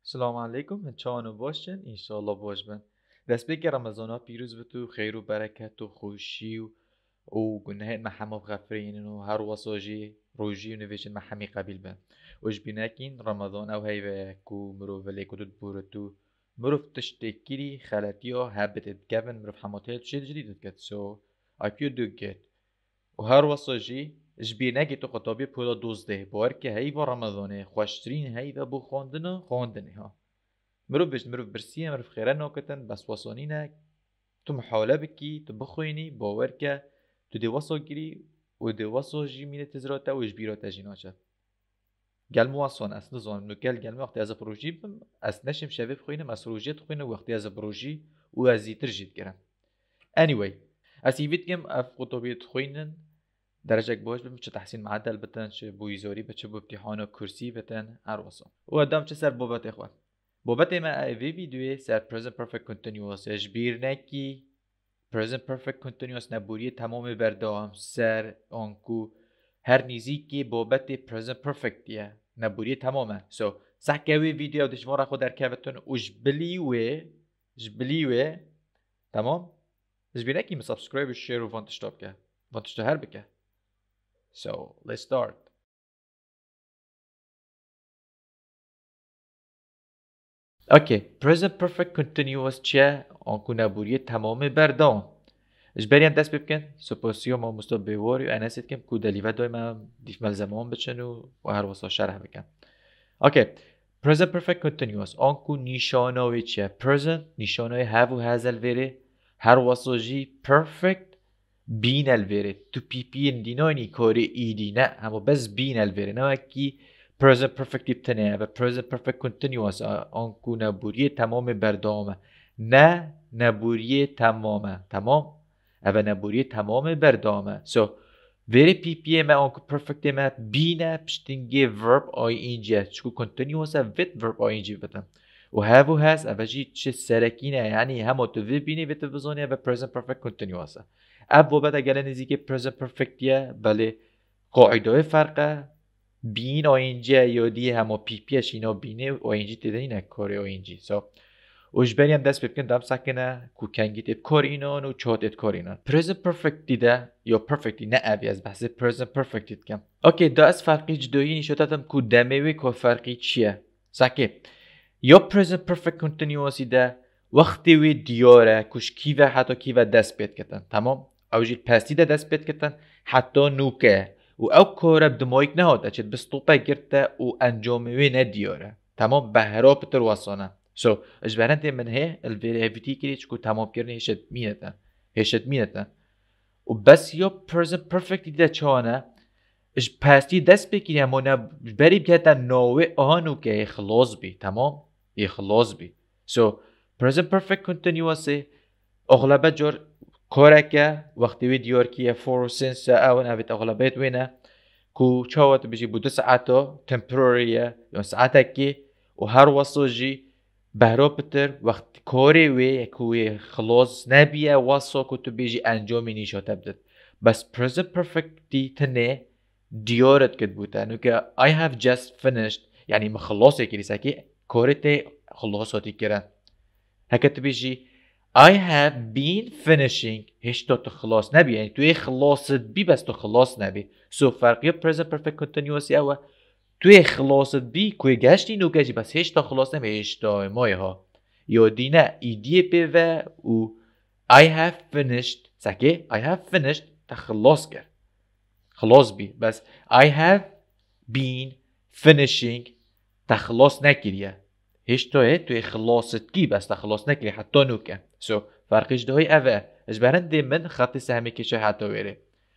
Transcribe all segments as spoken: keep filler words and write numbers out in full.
السلام عليكم چانو باشن انشالله باش بن دست بگه رمضان ها پیروز به تو خیر و برکت و خوشی و او گناه محمد غفرین و هر وصاجی روجی و نویشن محمی قبیل بن وش بینکین رمضان او هیوه کو مرو ولی کدود بورتو مرو تشتکیری خلطی ها هبتت گفن مرو حماتیل شید جدیدت کد سو I feel do good و هر وصاجی جبینه تو خطابی پولا دوزده بار که هیوا رمضانه خوشترین هیوا بو خواندنه خواندنه ها مرو بجد مرو برسیه مرو خیره ناکتن بس وصانینه تو محاوله بکی تو بخوینی باور که تو دی وصا گیری و دی وصا جی مینه تزراته و اجبیراته جی ناچه گل مو وصان اس نزانم نو گل گل وقتی از پروژی بم اس نشم شبه بخوینم اس روژیت خوینم وقتی از پروژی و از زیتر جید گرم anyway اس ایوید گم اف خطابیت خوینن درجة باش بم چه تحسين معدل بتن چه بويزوري بچه بو امتحان كرسي بتن اروسا و ادام چه سر بابت اخوان بابت ما اوی ویدیوی سر present perfect continuous اجبیر نکی present perfect continuous نبوری تمام بردام سر آنکو هر نیزی که بابت present perfect دیه نبوری تمامه سو سحکه اوی ویدیو دشوار خود در کفتون اجبلیوه اجبلیوه تمام اجبیر نکی مسابسکرایب و شیر و وانتش تاب که وانتش تو هر بکه So let's start. Okay, present perfect continuous چه آنکو نبوری تمام بردام اجباری دست بکن سپاسیو ما مستوى بیواری و انست کم کو دلیوه دایم دیف ملزمان بچن و هر واسه شرح بکن. Okay, present perfect continuous آنکو نیشاناوی چه present نیشاناوی have و has الویره هر واسه جی perfect بین الویره تو پی پی اندینانی کاری ایدی نه اما بس بین الویره نه اکی present perfect ابتنه و present perfect continuous آنکو نبوری تمام بردامه نه نبوری تمامه تمام او نبوری تمام بردامه so ویره پی پی ما آنکو perfect ما بینه پشتنگی verb آی انجی چکو continuous with verb آی انجی بتن و have و has او جی چه سرکینه یعنی همه تو وی بینی و تو بزانی و present perfect continuous اب و بعد اگر نزدیک present perfect یه بله قاعده فرقه بین آینجی یا دی همه پی پیش اینا بینه آینجی تدنی نه کاری آینجی سو اجباری هم دست بکن دم سکنه کو کنگیت اب کار اینا و چهات اب کار اینا present perfect دیده یا perfect نه اوی از بحث present perfect دید کم اوکی دا از فرقی جدایی نشاتتم کو دموی که فرقی چیه سکه یا present perfect continuous ده وقتی وی دیاره کش کیوه حتی کیوه دست بید کتن تمام او جیل پستی ده دست بید کتن حتی نوکه و او کاره بدمایک نهاده چید بستوپه گرته و انجاموی ندیاره تمام بهرا پتر واسانه سو so, اجبارن ده من هی الویره هفتی کری چکو تمام کرنه هشت مینتن هشت مینتن و بس یا present perfect دیده چانه اج پستی دست بکیری اما نه بری بگه ناوه آنو که خلاص بی تمام خلاص بی so present perfect continuous اغلبه جور کارکه وقتی وی دیار کیه for since اون اوید اغلبیت وینه کو چاوات بجی بوده ساعتا temporary یا ساعتا که و هر وصل جی بهرا پتر وقت کاری وی کوی خلاص نبیه وصل که تو بجی انجامی نیشاته بدد بس present perfect دی تنه دیارت کد بوده نو که I have just finished یعنی مخلصه کری ساکی کارت خلاصاتی کرن هکت بجی I have been finishing هیچ تا تو خلاص نبی یعنی توی خلاصت بی بس تو خلاص نبی سو فرقی present perfect continuous اوه توی خلاصت بی کوی گشتی نو گشتی بس هیچ تا خلاص نبی هیچ تا مایه ها یا دینه ایدیه بیوه و I have finished ساکی I have finished تا خلاص کرد خلاص بی بس I have been finishing تا خلاص نکریه هیچ توی توی خلاصت کی بس تا خلاص نکری حتی نوکه سو فرقش دهی اوه اجبارن دی من خط سهمی کشه حتی ویره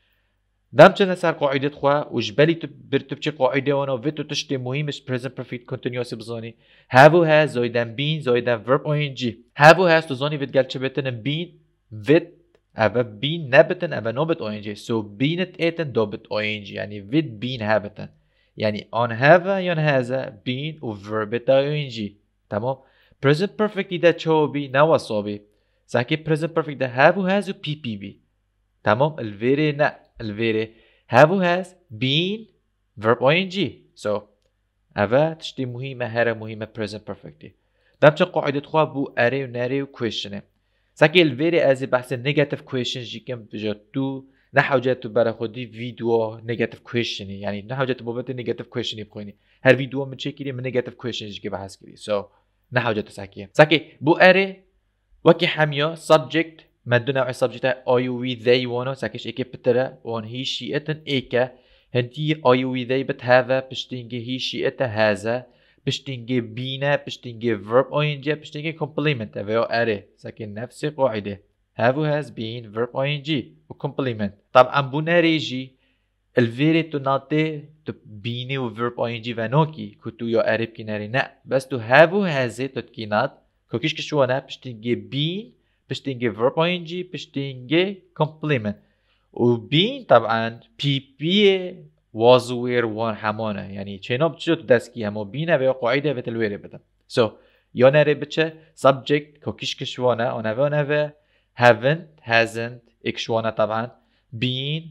دم چه نسر قاعده خواه و جبلی تو برتو بچه قاعده وانا و تو تشتی مهمش present perfect continuous بزانی have و has زایدن بین زایدن verb ing have و has تو زانی وید گل چه بتن بین وید اوه بین نبتن اوه نابت ing سو بینت ایتن دابت ing یعنی وید بین هبتن یعنی on have یا has بین و verb تا ing تمام present perfect دیده چه بی نواسابی ساکی present perfect ده have و has و پی پی بی تمام الویره نه الویره have و has been verb ing so أفا تشتي مهمة هرا مهمة present perfect دام چه قاعدة خوا بو أري و ناري و question ساكي الفيري أزي بحث negative question جي كم بجاتو نحوجاتو برا خودي فيديو negative question يعني نحوجاتو بابت negative question بخويني هر فيديو من چه من negative question جي بحث كري so نحوجاتو ساكي ساكي بو أري وكي حميو subject مدو نوع subject I we they وانو ساكيش إيكي بترا وان هي شي اتن إيكا هندي I we they بت هذا بشتينجي هي شي اتا هذا بشتينجي بينا بشتينجي verb ing بشتينجي complement أفيو أري ساكن نفس قاعدة have has been verb ing و complement طبعا بونا ريجي الفيري تو ناتي تو بيني و verb ing فانوكي كتو يو أري بكيناري نا بس تو have has تو تكينات كوكيش كشوانا بشتينجي بين بشتينجي verb ing بشتينجي complement و بين طبعا بي بي was were وان همانه يعني چينو بچو تو دسكي همو بينه و قاعده و تلويره بدن so يو نري بچه subject كوكيش كشوانا انا و انا haven't hasn't اكشوانا طبعا been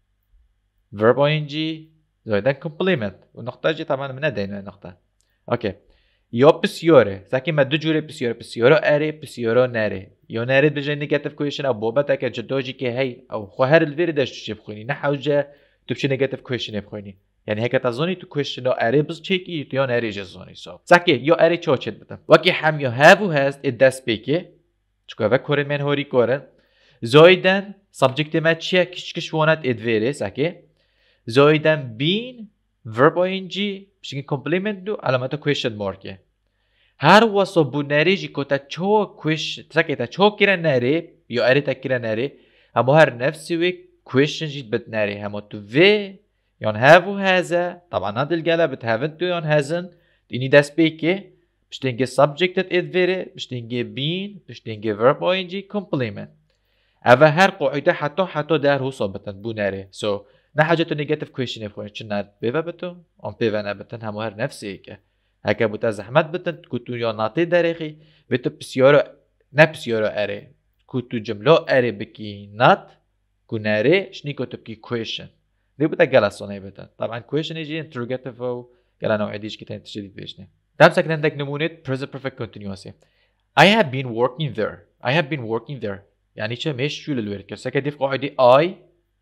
verb ing زائدا complement والنقطه جي طبعا من دينا النقطه اوكي يو بسيوره ساكي ما دو جوري بسيوره بسيوره اري بسيوره ناري يو ناري بجي نيجاتيف كويشن او بوبتا كجدوجي كي هي او خوهر الفيري داش تشي بخويني نحوجه تبشي نيجاتيف كويشن بخويني يعني هيك تظني تو كويشن او اري بس تشيكي يو ناري جزوني سو ساكي يو اري تشوچت بتا وكي حم يو هاف و هاز اداس بيكي چكو و كورن من هوري كورن زويدن سبجكت ما تشي كش كش وانت ادفيري ساكي زويدن بين verb ing بشكل complement دو علامات question mark هر واسو بو ناري جي كو تا چو question تساكي تا چو كيرا ناري يو اري تا كيرا ناري همو هر نفسي وي question جيت بت ناري همو تو في يون have و هذا طبعا هاد الجالة بت haven't يون hasn't ديني داس بيكي بشتنجي subject ات ادفيري بشتنجي بين بشتنجي verb ing complement اوا هر قاعدة حتى حتى در هو صابتن بو ناري so نحاجة تو نيجاتيف كويشن بخوين چنات بيفا بتو ام بيفا نبتن همو هر نفسي ايكا هكا بوتا زحمت بتن كتو يا ناطي داريخي بتو بسيارو نا بسيارو اري كتو جملو اري بكي نات كناري شني كتو بكي كويشن دي بوتا جالا صوني بتن طبعا كويشن يجي انتروجاتيف او جالا نوع ديش كتان تشديد بيشني دام ساكن عندك نمونة present perfect continuous I have been working there I have been working there يعني چه مش شو للورد ساكن دي في قاعدة I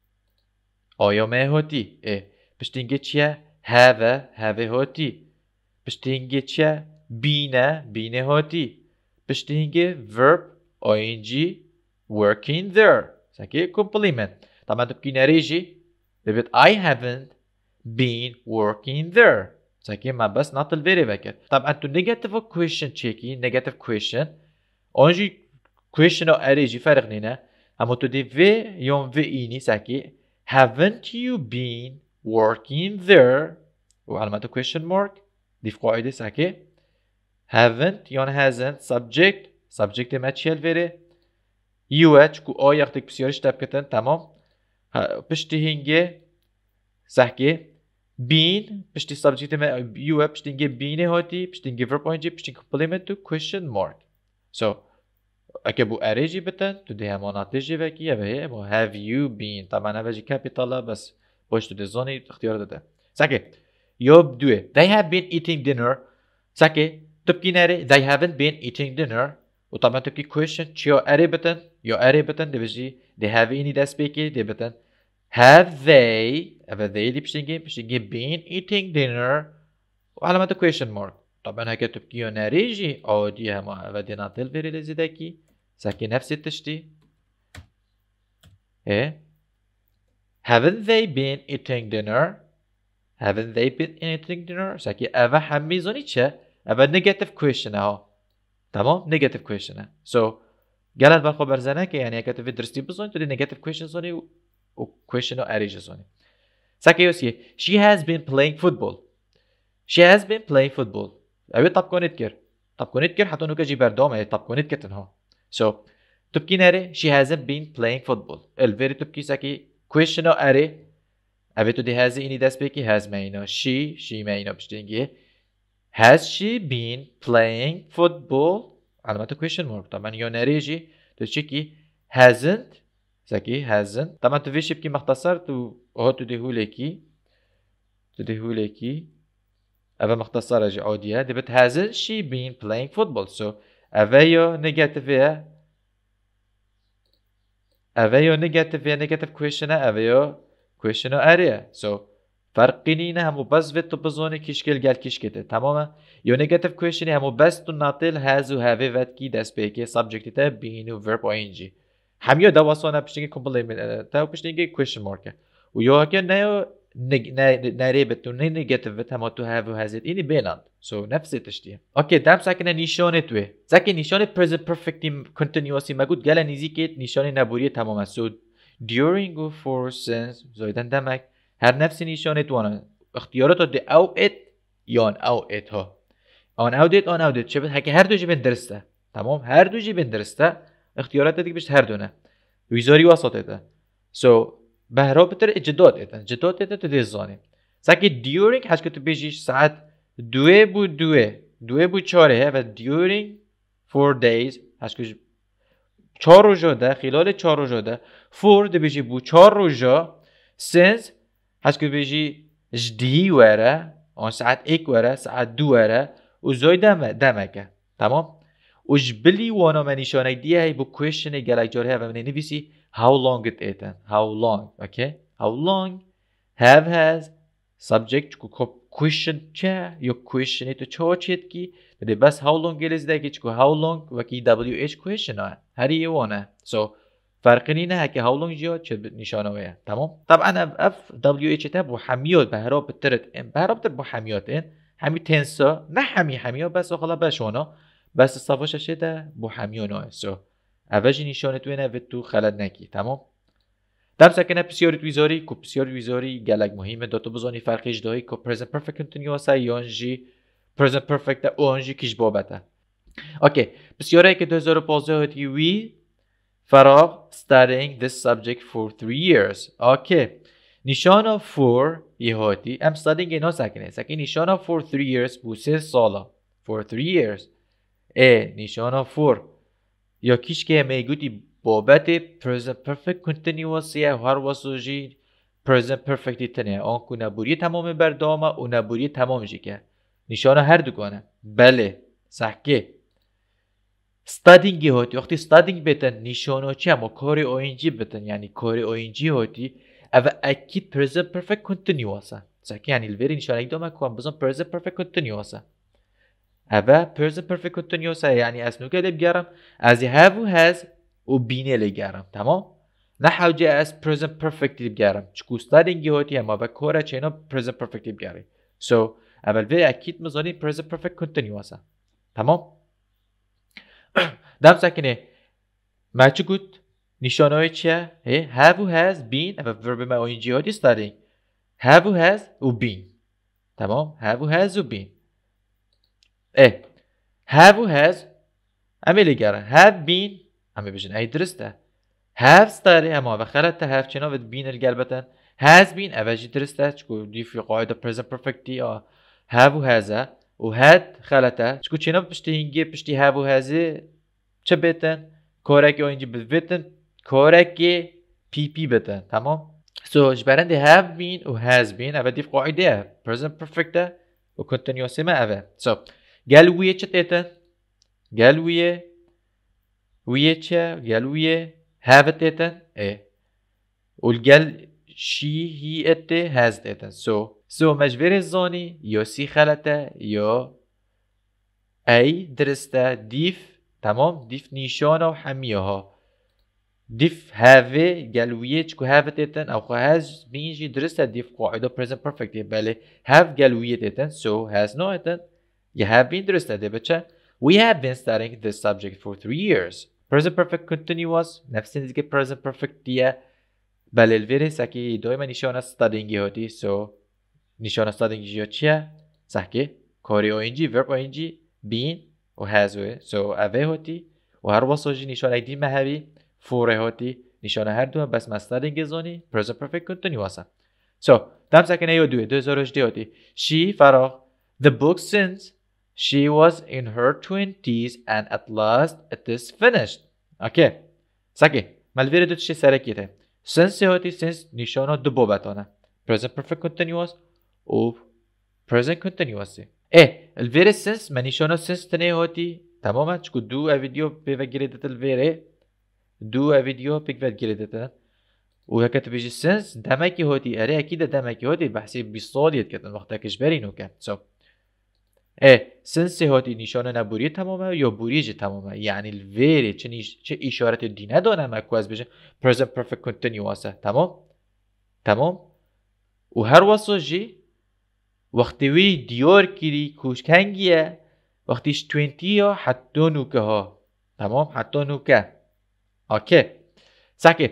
آیا ما هاتی اه بشتینگه چیه هذا هذا هاتی بشتینگه چیه بینه بینه هاتی بشتینگه verb ing working there ساكي complement طبعا تبكي نريجي بيبت I haven't been working there ساكي ما بس not الفيري فاكر طبعا تو negative question تشيكي negative question اونجي question او اريجي فرق نينا اما تو دي في يوم في ايني ساكي haven't you been working there وعلامة question mark دي في قاعدة ساكي haven't يون hasn't subject subject ما تشيل فيري you اتشكو او يختك بسيارش تبكتن تمام بشتي هنجي ساكي been بشتي subject ما you بشتي هنجي been هاتي بشتي هنجي verb ing بشتي complement to question mark so اگه بو اريجي بتن تو دي همانات جي وكي وهي بو have you been طبعا اوجي كابيتالا بس باش تو دي زوني اختيار داده ساكي يوب دوه they have been eating dinner ساكي تبكي ناري they haven't been eating dinner وطبعا تبكي question چيو اري بتن يو اري بتن دي بجي they have any ده سبيكي دي بتن have they اما they دي بشتنجي بشتنجي been eating dinner وعلامة question mark طبعا هكا تبكي يو ناريجي او دي هما ودينا تلفيري لزيدكي ساكي نفس التشتي ايه haven't they been eating dinner haven't they been eating dinner ساكي اوا حمي زوني چه اوا negative question اهو تمام negative question so قالت بالخو برزنه که يعني هكا تفي درستي بزوني تو دي negative question زوني و question او اريج زوني ساكي يوسي she has been playing football she has been playing football اوي طب كونت كير طب كونت كير حتى نوكا جي بردوم طب كونت كتن هو so تبكي ناري she hasn't been playing football الفيري تبكي ساكي question او اري اوي تو دي هازي اني داس بيكي has ماينو she she ماينو بشتنجي has she been playing football علامة question mark طبعا يو ناريجي تشيكي hasn't ساكي hasn't طبعا تفيش بكي مختصر تو هو تو دي هوليكي تو دي هوليكي أبا مختصرة جي عودية دبت hasn't she been playing football so أبا يو negative يا أبا يو negative يا negative question أبا يو question area so فرقينينا همو بس فيتو بزوني كيشكل قال كيشكته تماما يو negative question همو بس تو ناطيل has و have فات كي دست بيكي subject تا been و verb و ing هميو دا وصونا بشتنجي complement تا بشتنجي question mark ويو هكي نايو ناريبت و نيجاتيف هم تو هاف و هازت إني بينان سو نفس التشتيه اوكي دام ساكنه نشانه توه زكي نشانه present perfect continuous ما قلت قال نزيكت نشانه نبوريه تماما سو during و for since زايدن دمك هر نفس نشانه وانا اختيارات دي او ات يان او ات ها آن او دیت آن او دیت چه هک هر دو جی بین درسته تمام هر دو جی بین درسته اختیارات دیگه بهش هر دونه ویزاری وسط ده سو بهرا بتر اجداد ایتن اجداد ایتن تو دیزانی ساکی دیورینگ هش که تو بیشیش ساعت دوه بو دوه دوه بو چاره و دیورینگ four days هش که چهار روزه ده خلال چهار روزه ده فور ده بیشی بو چهار روزه since هش که بیشی جدی وره آن ساعت ایک وره ساعت دو وره و زای دم دمکه تمام و جبلی وانا منیشانه دیه هی بو question گلک جاره و منی نویسی how long it ایتن how long okay how long have has subject کو question چه یا question تو چه چیت کی بده بس how long گلیز ده کی چکو how long و کی wh question ها هری وانه so فرقی نه که how long جا چه نشانه ویه تمام طبعا اف wh تا بو حمیات بهرا بترت بهرا بتر بو حمیات این همی تنسا نه همی همیا بس خلا بشونا بس صفاش شده بو همیونا سو اوجی نشانه تو نه تو خلد نکی تمام دم سکنه بسیاری ویزاری کو بسیاری ویزاری گلگ مهمه داتو بزنی فرقش دایی کو present perfect continuous یانجی present perfect اونجی کیش بابته اوکی بسیاری که دو هزار و پانزده هاتی وی فراغ studying this subject for three years اوکی نشانه for یه هاتی ام studying اینا سکنه سکنه نشانه for three years بو سه ساله for three years ای نشانه for یا کیش که میگویی بابت present perfect continuous یه هر واسوجی present perfect تنه آن کو نبوری تمام بردامه و نبوری تمام جی که نشانه هر دو کنه بله سکه studying هاتی وقتی studying بتن نشانه چه اما کاری آینجی بتن یعنی کاری آینجی هاتی او اکید present perfect continuous سکه یعنی الوری نشانه ایدامه کنم بزن present perfect continuous او present perfect continuous یعنی اسنو که بگرم از have و has و بینه لگرم تمام نه حوجه از present perfect بگرم چکو studying هاتی اما با کاره چینا present perfect بگرم so اول وی اکید مزانی present perfect continuous تمام دم سکنه ما چه گود نشانه های چیه؟ have و has been و verb ما اینجی هاتی studying have و has و been تمام have و has و been اه have و has امی لگره have been امی بجن ای درسته have study اما و خلط have چنا و been الگلبتن has been اوجی درسته چکو دیفی قاعده present perfect دی have و has و had خلطه چکو چنا پشتی هنگی پشتی have و has چه بتن کارکی اینجی بتن کارکی پی پی بتن تمام سو جبرنده have been و has been اول دیف قاعده present perfect و continuous ما اول سو قال ويه چه تيتن قال ويه ويه چه قال ويه have تيتن ايه والقال شي هي ات has تيتن سو سو مجبر الزاني يو سي خلته يو اي درسته ديف تمام ديف نيشانه وحميه ها ديف have قال ويه چكو have تيتن او خو has بينجي درسته ديف قاعده present perfect بله have قال ويه تيتن so has no تيتن You have been درسته بچه We have been studying this subject for three years. Present perfect continuous نفس نزدیک present perfect دیه بله الویره سکی دائما نشانه studying هاتی so نشانه studying جیا چیه؟ سکی کاری آینجی verb آینجی been و has وی so اوه هاتی و هر واساجی نشانه دی مهبی فوره هاتی نشانه هر دو بس ما studying زانی present perfect continuous so دم سکنه یا دوه دو هزار و هجده هاتی She فراغ The book since She was in her twenties and at last it is finished. Okay. ساکی مالویره دو چی سرکیته since هاتی since نشانه دو بابتانه present perfect continuous و present continuous ايه الفيري سنس ما نشانه سنس تنه هاتي تماما چكو دو ا فيديو بيفا جريدت الفيري دو ا فيديو بيفا جريدت وهكا تبيجي سنس دمكي هاتي اري اكيد دمكي هاتي بحسي بصاليت كتن وقتا كشبري نو كان سو اه سنس هاتي نشانه نبوري تماما یا بوريجي تماما يعني الفيري چه نش... چه اشارت دي ندانم اكو از بيجي present perfect continuous تمام تمام و هر واسو جي وقتی وی دیار کری کوشکنگیه وقتیش توینتی ها حتی نوکه ها تمام حتی نوکه اوکی ساکه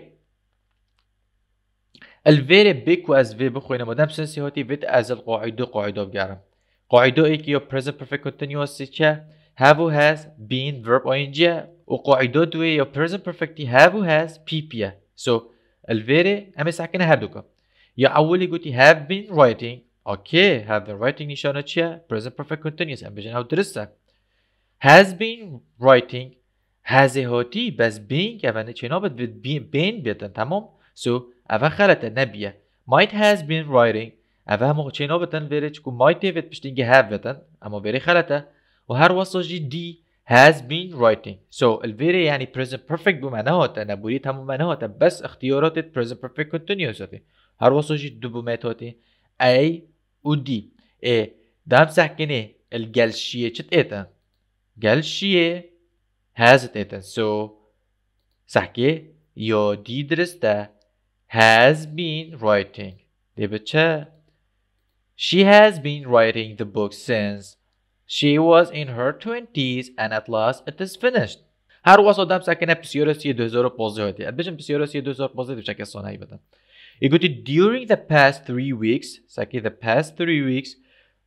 الویره بکو از وی بخوینه مادم سنسی هاتی وید از القاعده قاعده بگرم قاعده ای که یا present perfect continuous چه have و has been verb ing و قاعده دوی یا present perfect have و has pp so الویره همه ساکنه هر دوکه یا اولی گوتی have been writing اوکی have been writing نشانه چیه present perfect continuous ام بجن ها درسته has been writing has هاتی بس being اوانه چنا بد بین بیتن تمام so اوه خلطه نبیه might has been writing اوه همه چنا بتن ویره چکو might وید پشتینگه have بیتن اما ویره خلطه و هر واسه جی دی has been writing so الویره یعنی present perfect بمعنه هاته نبوری تمام معنه هاته بس اختیارات present perfect continuous هاته هر واسه جی دو بومت هاته A و D ايه دام ساكنه الجلشية چت ايتا جلشية has ايتا so ساكي يو دي درسته has been writing دي بچه she has been writing the book since she was in her twenties and at last it is finished هر واسه دام ساكنه بسيورسية دو هزار و پانزده هاته بجم بسيورسية دو هزار و پانزده بشكل صانعي بدن يقول during the past three weeks ساكي the past three weeks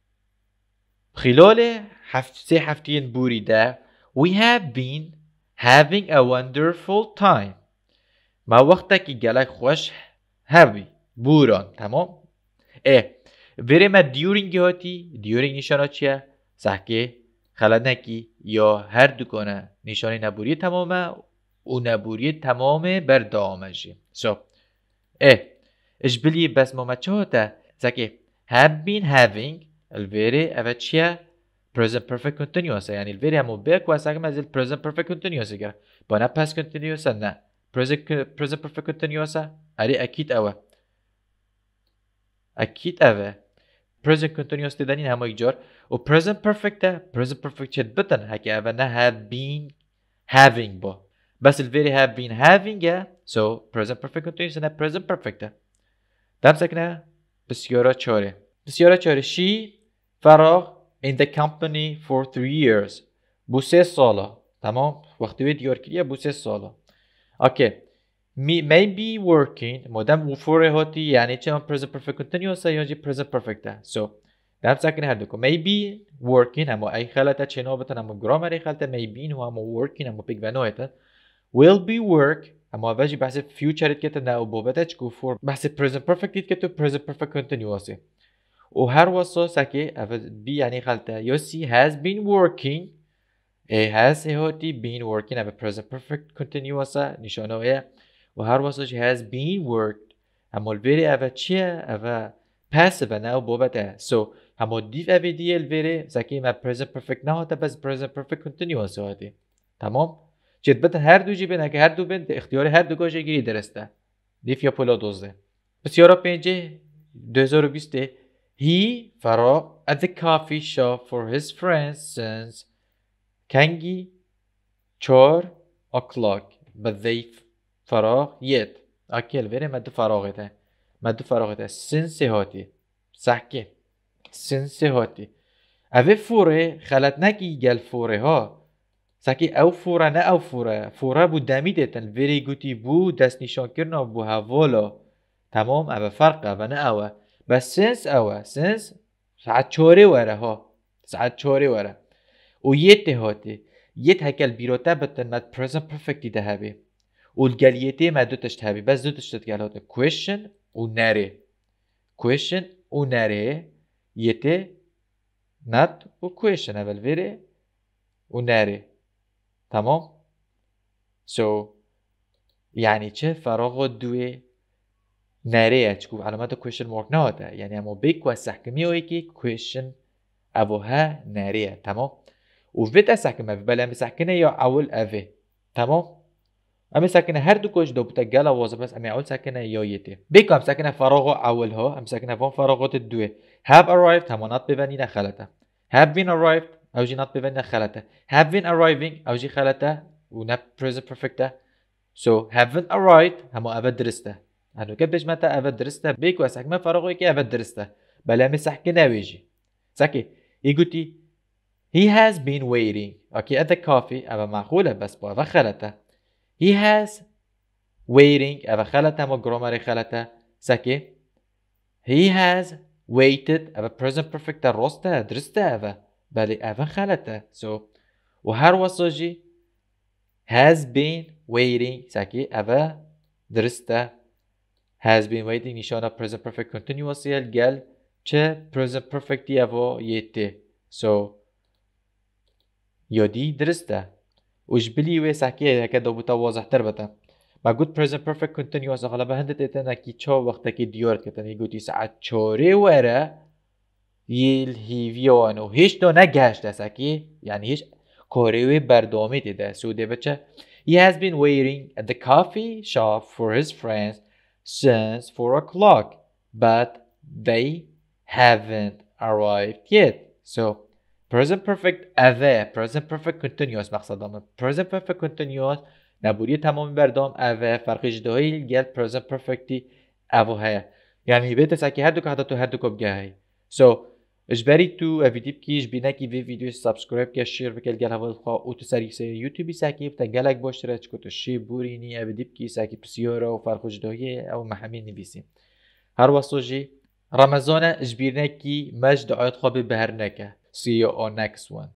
خلال حفت سه هفتين بوري ده we have been having a wonderful time ما وقتك جالك خوش هبي بوران تمام ايه وره ما during هاتی during نشانه چیه ساكي خلانكي یا هر دوکانه نشانه نبوری تمامه و نبوری تمام بردامجی so ايه ايش بلي بس ما مچهوتا زكي have been having الفيري افاتشيا present perfect continuous يعني الفيري همو بيك واساك مازال present perfect continuous كده بانا past continuous نا present present perfect continuous اري اكيد اوه اكيد اوه present continuous تدانين همو يجار و present perfect present perfect شد بتن هكي اوه نا have been having با بس الفيري have been having so present perfect continuous نا present perfect دم سکنه بسیارا چاره بسیارا چاره she فراغ in the company for three years بو سه ساله تمام وقتی وی دیار کریه بو سه ساله اوکی may be working مادم وفوره هاتی یعنی چه هم present perfect continuous یا جی present perfect so دم سکنه هر دوکو may be working اما ای خلطه چه نابتن اما گرامر ای خلطه may be نو اما working اما پیک بنویتن will be work اما واجی بحث future كده نه بوبته چکو for بحث present perfect كده present perfect continuous و هر واسه سکی بی یعنی خلطه یوسی has been working ای has هاتی been working اما present perfect continuous نشانه ایه و هر واسه جی has been worked اما الویری اما چیه اما passive نه بوبته so اما دیف اوی دی الویری سکی ما present perfect نه هاته بس present perfect continuous هاتی تمام جد بتن هر دو جی بینه که هر دو بین اختیار هر دو گاجه گیری درسته دیف یا پولا دوزده بسیارا پینجه دو هزار و بیست he فراغ at the coffee shop for his friends since کنگی چار o'clock but they فراغ yet اکیل ویره مدو فراغته مدو فراغته since هاتی سحکه since هاتی اوه فوره خلط نکی گل فوره ها ساکی او فوره نه او فوره فوره بو دمیدتن ویری گوتی بو دست نشان کرنا بو هوالا تمام اوه فرقه و نه اوه بس سنس اوه سنس ساعت چاره وره ها ساعت چاره وره و یه هاته یه هکل بیروته بتن مد present perfect ده هبه و الگلیته مد دوتش هبه بس دوتش تتگل هاته question و نره question و نره یه نت و question اول ویره و نره تمام so يعني چه فراغ دوی ناريه تشكو علامات question mark نهاته يعني همو بيك وسحكمي ويكي question أبوها ناريه تمام وفيت أسحكمها في بلا مسحكنه يا أول أفي تمام أمي ساكنة هر دو كوش دو بتجلا وازه بس أمي أول ساكنة يا يتي بيكو أم ساكنة فراغ أولها أم ساكنة فون فراغات الدوه have arrived همونات ببنينا خلته have been arrived أو جي not ببنينا خلته have been arriving أو جي خلته ونب present perfecte so haven't arrived همو أبد درسته هنو كبش متى أبد درسته بيكو أسحكمة فراغ يكي أبد درسته بلا أمي ساكنة ويجي ساكي يقولي he has been waiting أوكي at the coffee أبا معقولة بس بو أبا خلته he has waiting أبا خلته مو grammar خلته ساكي he has waited أبا present perfect رسته درسته أبا بلي أبا خلته so وهر وصجي has been waiting ساكي أبا درسته has been waiting نشانه present perfect continuous يلقل چه present perfect أبا يتي so يدي درسته وش بلي وي ساكي هكذا بوتا واضح تر بتا ما قلت present perfect continuous غالبا هندت اتنا كي چو وقتا كي ديورت كتن يقولي ساعت چوري ورا يل هيفيوانو هيش دو نگهش ده ساكي يعني هيش كوريوي بردومي ده سوده بچه he has been waiting at the coffee shop for his friends since four o'clock but they haven't arrived yet so present perfect اذا present perfect continuous مقصد دامن present perfect continuous نبودی تمام بردام اذا فرقی جدایی گل present perfecti اوه يعني بيت ساكي هر دو که تو هر دو که بگه so اجباری تو اویدیو کیش بینه کی وی ویدیو سابسکرایب که شیر بکل گل هوا خوا او تو سری سری یوتیوبی ساكي بتا گلک باشتره چکو تو شی بورینی اویدیو کی ساكي بسیاره و فرق جدایی او محمی نویسیم هر وصوجی رمضان اجبیرنه کی مجد آیت خواب بهر نکه See you on next one.